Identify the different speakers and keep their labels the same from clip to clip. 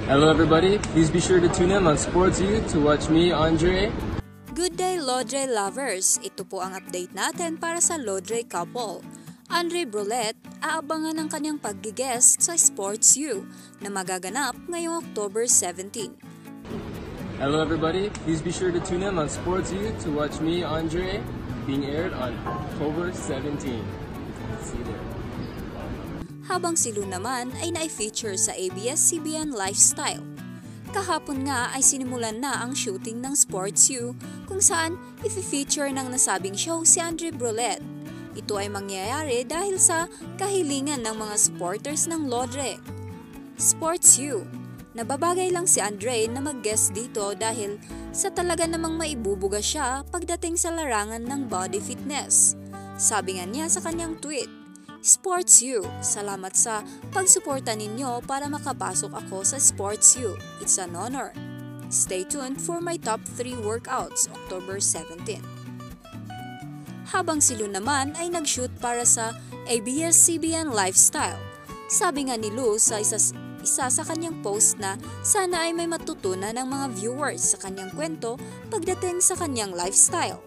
Speaker 1: Hello everybody, please be sure to tune in on Sports U to watch me, Andre.
Speaker 2: Good day, Lodre lovers! Ito po ang update natin para sa Lodre couple. Andre Brulette aabangan ang kanyang pag-guest sa Sports U na magaganap ngayong October 17.
Speaker 1: Hello everybody, please be sure to tune in on Sports U to watch me, Andre, being aired on October 17. See you there.
Speaker 2: Habang si Lou naman ay na-feature sa ABS-CBN Lifestyle. Kahapon nga ay sinimulan na ang shooting ng Sports U kung saan i-feature ng nasabing show si Andre Brulette. Ito ay mangyayari dahil sa kahilingan ng mga supporters ng Lodre. Sports U. Nababagay lang si Andre na mag-guest dito dahil sa talaga namang maibubuga siya pagdating sa larangan ng body fitness. Sabi nga niya sa kanyang tweet, Sports U, salamat sa pagsuporta ninyo para makapasok ako sa Sports U. It's an honor. Stay tuned for my top 3 workouts, October 17. Habang si Lou naman ay nag-shoot para sa ABS-CBN Lifestyle. Sabi nga ni Lou sa isa sa kanyang post na sana ay may matutunan ng mga viewers sa kanyang kwento pagdating sa kanyang lifestyle.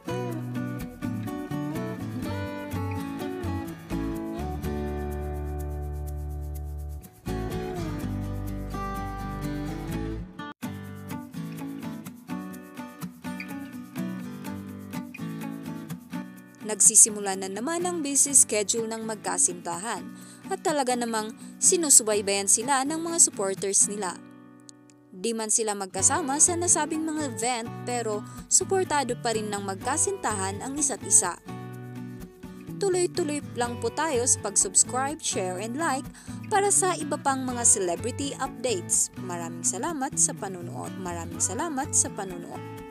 Speaker 2: Nagsisimula na naman ang busy schedule ng magkasintahan at talaga namang sinusubaybayan sila ng mga supporters nila. Di man sila magkasama sa nasabing mga event pero suportado pa rin ng magkasintahan ang isa't isa. Tuloy-tuloy lang po tayo sa pag-subscribe, share and like para sa iba pang mga celebrity updates. Maraming salamat sa panunood.